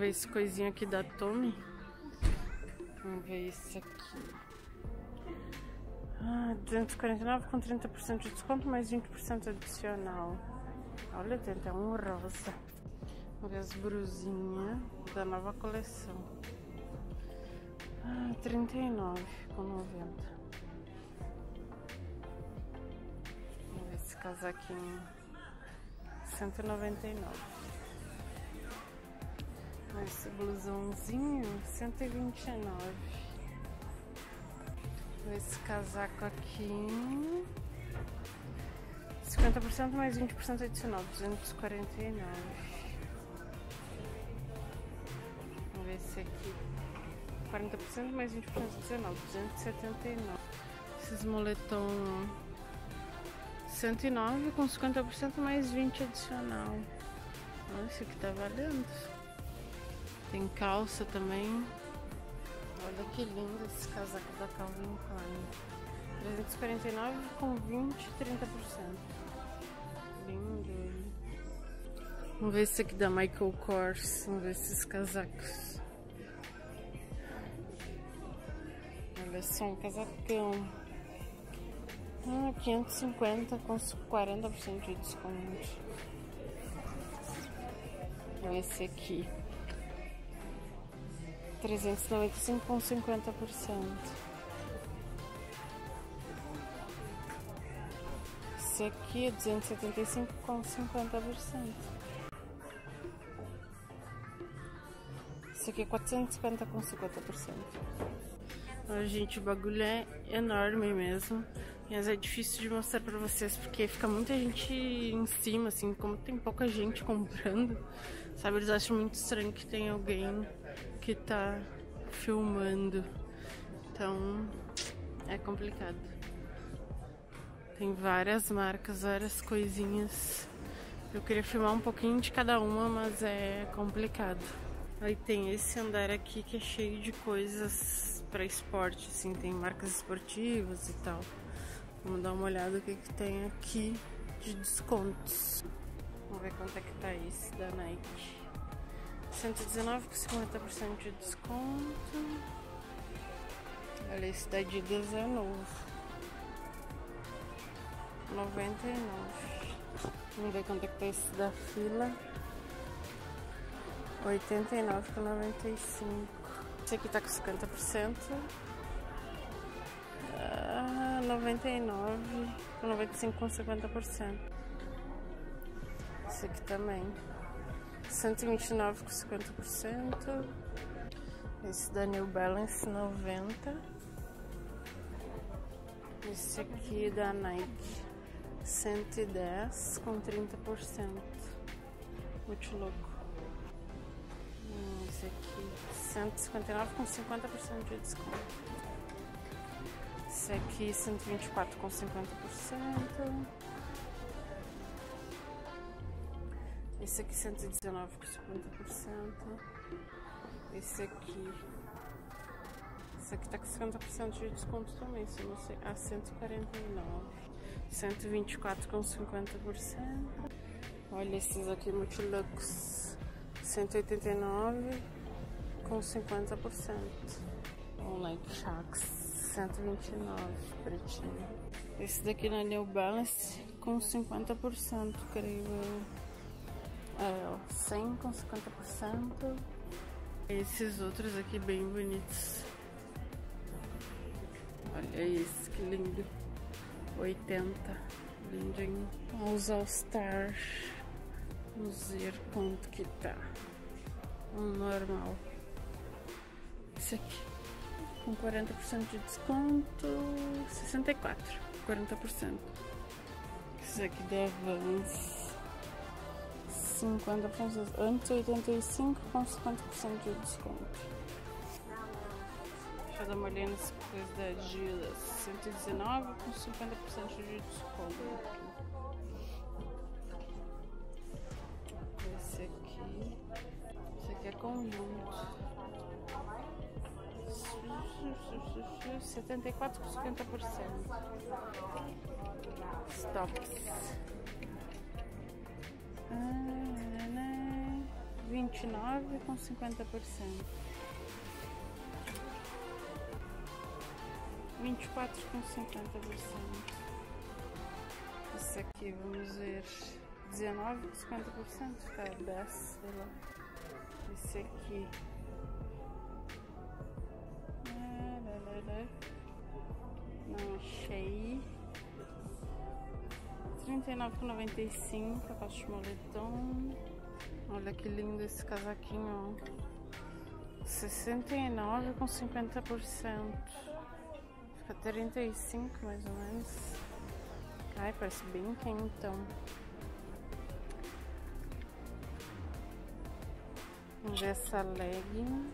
ver esse coisinho aqui da Tommy. Vamos ver esse aqui. 249 com 30% de desconto, mais 20% adicional. Olha, tem até um rosa. Vamos ver as brusinhas da nova coleção. 39 com 90. Vamos ver esse casaquinho. 199. Esse blusãozinho, 129. Esse casaco aqui, 50% mais 20% adicional, 249. Vamos ver esse aqui, 40% mais 20% adicional, 279. Esses moletom, 109 com 50% mais 20 adicional. Olha, esse aqui tá valendo. Tem calça também. Olha que lindo esse casaco da Calvin Klein. 349 com 20, 30%. Lindo ele. Vamos ver esse aqui da Michael Kors. Vamos ver esses casacos. Olha só, um casacão. 550 com 40% de desconto. Olha esse aqui. 395 com 50%. Esse aqui é 275 com 50%. Esse aqui é 450 com 50%. Gente, o bagulho é enorme mesmo. Mas é difícil de mostrar pra vocês porque fica muita gente em cima, assim, como tem pouca gente comprando, sabe? Eles acham muito estranho que tem alguém que tá filmando. Então, é complicado. Tem várias marcas, várias coisinhas. Eu queria filmar um pouquinho de cada uma, mas é complicado. Aí tem esse andar aqui que é cheio de coisas pra esporte, assim, tem marcas esportivas e tal. Vamos dar uma olhada no que tem aqui de descontos. Vamos ver quanto é que tá esse da Nike. 119 com 50% de desconto. Olha, esse da Adidas é novo. 99. Vamos ver quanto é que tá esse da Fila. 89 com 95. Esse aqui tá com 50%. 99 com 95 com 50%. Esse aqui também. 129 com 50%. Esse da New Balance 90. Esse aqui da Nike 110 com 30%. Muito louco. Esse aqui 159 com 50% de desconto. Esse aqui 124 com 50%. Esse aqui 119 com 50%. Esse aqui tá com 50% de desconto também, se não sei. 149. 124 com 50%. Olha esses aqui Multilux. 189 com 50%. O Nike Shox 129, pretinho. Esse daqui na New Balance com 50%, creio eu. 100 com 50%. Esses outros aqui bem bonitos. Olha esse, que lindo. 80, lindinho. Os All Star. Vamos ver quanto que tá. Um normal. Esse aqui com 40% de desconto. 64, 40%. Esse aqui da Vans 50%, antes 85 com 50% de desconto. Deixa eu dar uma olhada nessa coisa da Adidas. 119 com 50% de desconto. Esse aqui é conjunto. 74 com 50%. Stops. 21 29 com 50%. 24 com 50%. Esse aqui, vamos ver, 19 com 50%, tá, 10, sei lá. Esse aqui, não achei. 39,95, a calça de moletom. Olha que lindo esse casaquinho, ó. 69 com 50%. Fica 35 mais ou menos. Ai, parece bem quentão. Vamos ver essa legging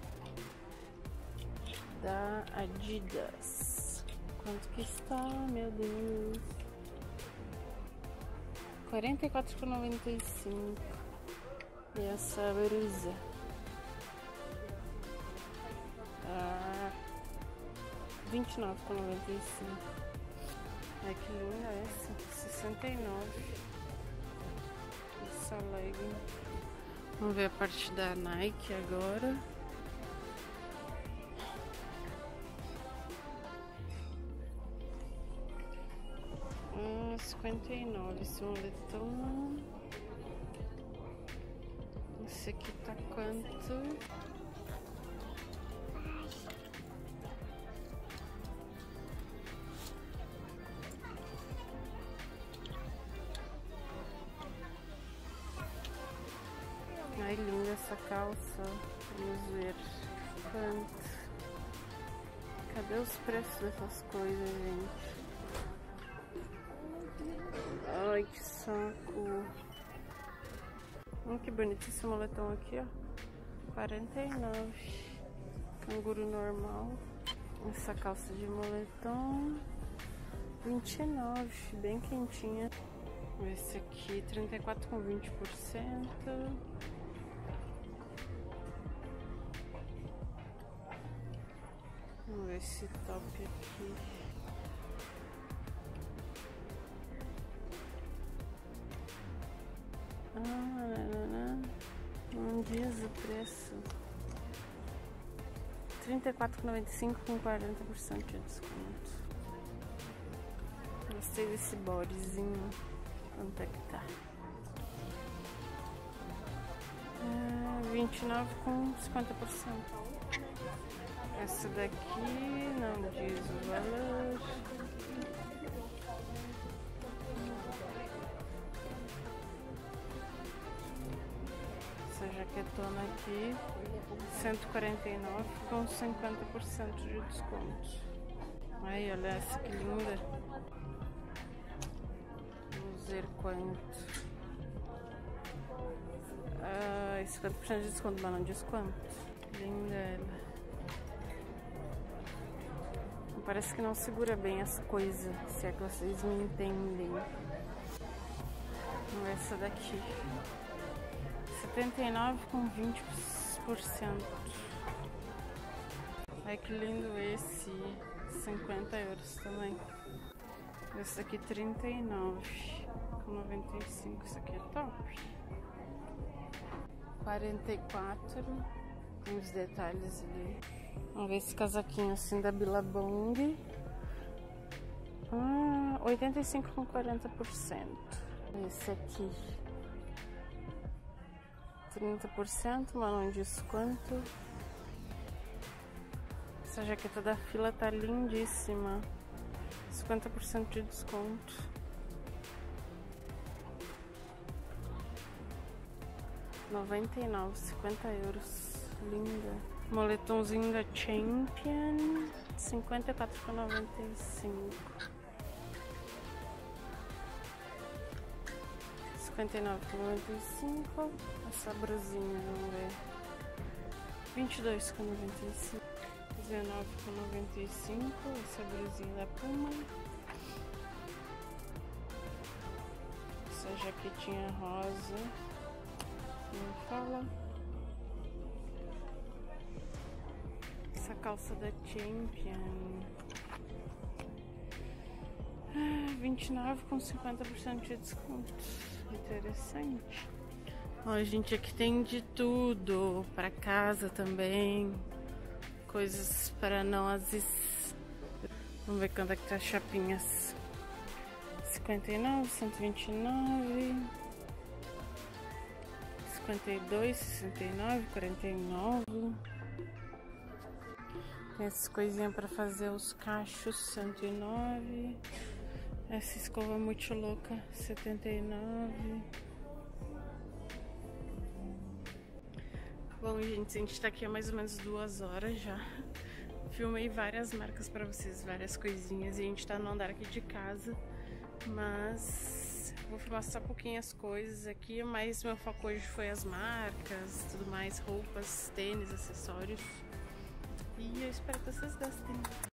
da Adidas. Quanto que está, meu Deus? 44,95. E essa blusa, 29,95. Ai, que linda essa, 69. Essa legging. Vamos ver a parte da Nike agora. Ah, 59, esse moletom. Esse aqui tá quanto? Ai, linda essa calça. Vamos ver quanto. Cadê os preços dessas coisas, gente? Ai, que saco. Que bonito esse moletom aqui, ó. 49. Canguru normal. Essa calça de moletom 29, bem quentinha. Esse aqui 34 com 20%. Vamos ver esse top aqui. Não diz o preço. 34,95 com 40% de desconto. Gostei desse bodyzinho. Quanto é que tá? 29 com 50%. Essa daqui não diz o valor. Essa jaquetona aqui, 149 com 50% de desconto. Ai, olha essa que linda. Vamos ver quanto. 50% de desconto, mas não diz quanto. Linda ela. Parece que não segura bem as coisas, se é que vocês me entendem. Essa daqui, 79 com 20%. Ai, que lindo esse, 50 euros também. Esse aqui 39 com 95, esse aqui é top. 44, tem os detalhes ali. Vamos ver esse casaquinho assim da Billabong. 85 com 40%. Esse aqui 30%, mas não diz quanto. Essa jaqueta da Fila tá lindíssima. 50% de desconto. R$99, 50 euros. Linda. Moletomzinho da Champion, 54,95. 59,95. Essa brusinha, vamos ver. 22,95. 19,95. Essa brusinha da Puma. Essa jaquetinha rosa. Não fala. Essa calça da Champion, 29 com 50% de desconto. Interessante. Ó, gente, aqui tem de tudo. Pra casa também. Coisas para nós. Vamos ver quanto é que tá as chapinhas. 59, 129, 52, 69, 49. Tem essas coisinhas para fazer os cachos, 109. Essa escova muito louca, 79. Bom, gente, a gente tá aqui há mais ou menos 2 horas já. Filmei várias marcas para vocês, várias coisinhas. E a gente tá no andar aqui de casa. Mas vou filmar só pouquinhas coisas aqui. Mas meu foco hoje foi as marcas, tudo mais, roupas, tênis, acessórios. E eu espero que vocês gostem.